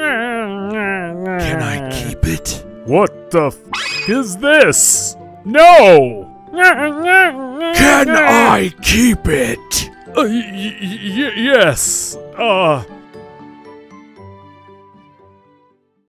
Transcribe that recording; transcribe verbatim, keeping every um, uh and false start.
Can I keep it? What the f is this? No! Can I keep it? Uh, y y yes. Uh,